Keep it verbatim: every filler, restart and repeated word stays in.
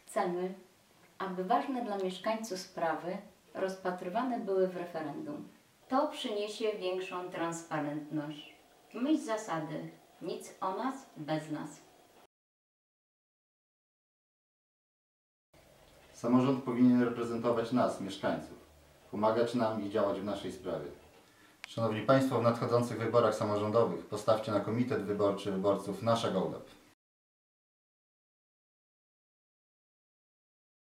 Chcemy, aby ważne dla mieszkańców sprawy rozpatrywane były w referendum. To przyniesie większą transparentność. W myśl zasady nic o nas bez nas. Samorząd powinien reprezentować nas, mieszkańców, pomagać nam i działać w naszej sprawie. Szanowni Państwo, w nadchodzących wyborach samorządowych postawcie na Komitet Wyborczy Wyborców Nasza Gołdap.